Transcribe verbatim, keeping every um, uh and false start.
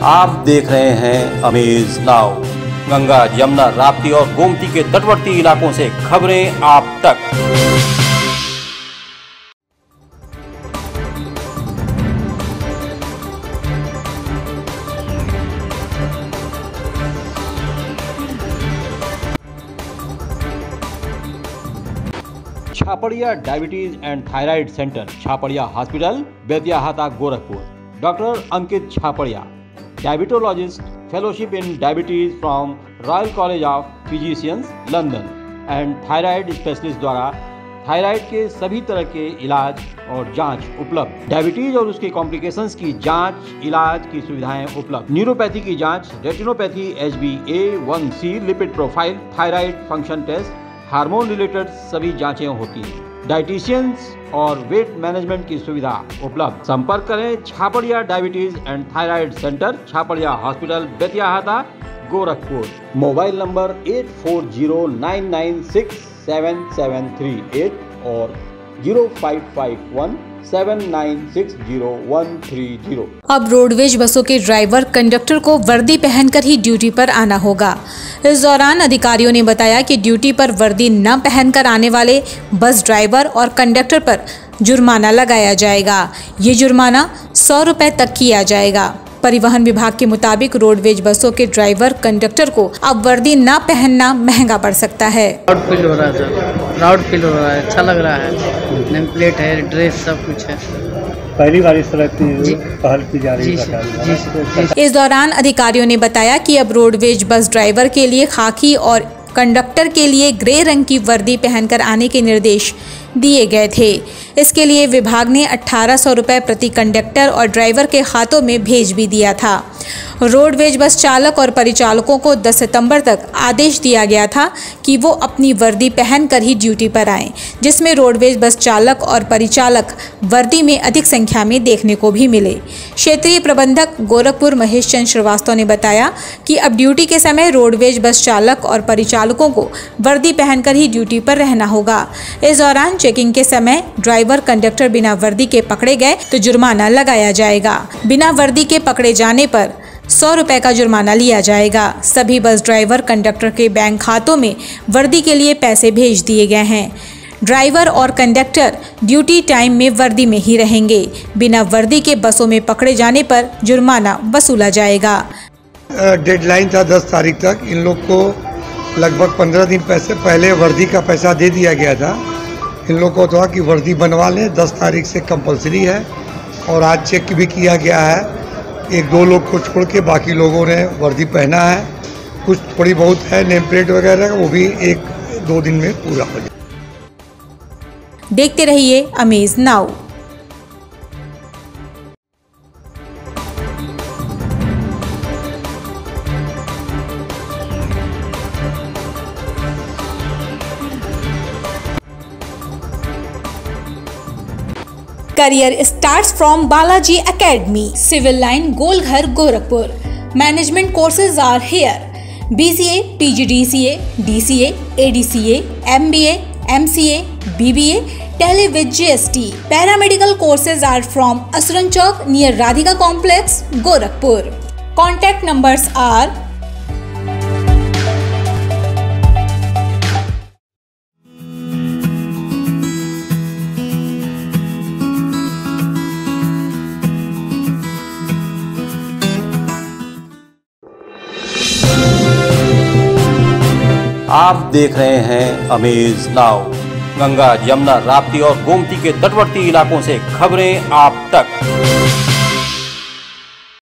आप देख रहे हैं अमेज नाउ। गंगा, यमुना, राप्ती और गोमती के तटवर्ती इलाकों से खबरें आप तक। Chhapadiya diabetes and thyroid centre, Chhapadiya hospital, Betiahata, Gorakhpur. Doctor Ankit Chhapadiya, diabetologist, fellowship in diabetes from Royal College of Physicians, London and thyroid specialist द्वारा थायराइड के सभी तरह के इलाज और जांच उपलब्ध। डायबिटीज और उसके कॉम्प्लिकेशंस की जांच, इलाज की सुविधाएं उपलब्ध। न्यूरोपैथी की जांच, retinopathy, H B A one C, lipid profile, thyroid function test, hormone related सभी जांचें होती हैं। डाइटिशियंस और वेट मैनेजमेंट की सुविधा उपलब्ध। संपर्क करें Chhapadiya diabetes and thyroid centre, Chhapadiya hospital, Betiahata, Gorakhpur. Mobile number eight four zero nine nine six seven seven three eight और zero five five one seven nine six zero one three zero. अब roadways बसों के driver conductor को वर्दी पहनकर ही duty पर आना होगा। इस दौरान अधिकारियों ने बताया कि ड्यूटी पर वर्दी न पहनकर आने वाले बस ड्राइवर और कंडक्टर पर जुर्माना लगाया जाएगा। ये जुर्माना सौ रुपए तक किया जाएगा। परिवहन विभाग के मुताबिक रोडवेज बसों के ड्राइवर कंडक्टर को अब वर्दी न पहनना महंगा पड़ सकता है। प्राउड फील हो रहा है सर, प्राउड फील हो रहा है, अच्छा लग रहा है। नेम प्लेट है, ड्रेस सब कुछ है। पहली बार इस तरह की पहल की जा रही है। इस दौरान अधिकारियों ने बताया कि अब रोडवेज बस ड्राइवर के लिए खाकी और कंडक्टर के लिए ग्रे रंग की वर्दी पहनकर आने के निर्देश दिए गए थे। इसके लिए विभाग ने अठारह सौ रुपये प्रति कंडक्टर और ड्राइवर के हाथों में भेज भी दिया था। रोडवेज बस चालक और परिचालकों को दस सितंबर तक आदेश दिया गया था कि वो अपनी वर्दी पहनकर ही ड्यूटी पर आएं, जिसमें रोडवेज बस चालक और परिचालक वर्दी में अधिक संख्या में देखने को भी मिले। क्षेत्रीय प्रबंधक गोरखपुर महेश चंद्र श्रीवास्तव ने बताया कि अब ड्यूटी के समय रोडवेज बस चालक और परिचालकों को वर्दी पहनकर ही ड्यूटी पर रहना होगा। इस दौरान चेकिंग के समय ड्राइवर कंडक्टर बिना वर्दी के पकड़े गए तो जुर्माना लगाया जाएगा। बिना वर्दी के पकड़े जाने पर सौ रुपए का जुर्माना लिया जाएगा। सभी बस ड्राइवर कंडक्टर के बैंक खातों में वर्दी के लिए पैसे भेज दिए गए हैं। ड्राइवर और कंडक्टर ड्यूटी टाइम में वर्दी में ही रहेंगे। बिना वर्दी के बसों में पकड़े जाने पर जुर्माना वसूला जाएगा। डेडलाइन था दस तारीख तक। इन लोग को लगभग पंद्रह दिन पैसे पहले वर्दी का पैसा दे दिया गया था। इन लोग को था कि वर्दी बनवा लें, दस तारीख से कंपलसरी है। और आज चेक भी किया गया है, एक दो लोग को छोड़ के बाकी लोगों ने वर्दी पहना है। कुछ थोड़ी बहुत है नेम प्लेट वगैरह, वो भी एक दो दिन में पूरा हो जाए। देखते रहिए Amaze Now. Career starts from Balaji academy, civil line, Golghar, Gorakhpur. Management courses are here: B C A, P G D C A, D C A, A D C A, M B A, M C A, B B A, Tele with G S T. Paramedical courses are from Asuran Chowk near Radhika Complex, Gorakhpur. Contact numbers are आप देख रहे हैं Amaze Now. Ganga, Yamuna, Rapti और गोमती के तटवर्ती इलाकों से खबरें आप तक।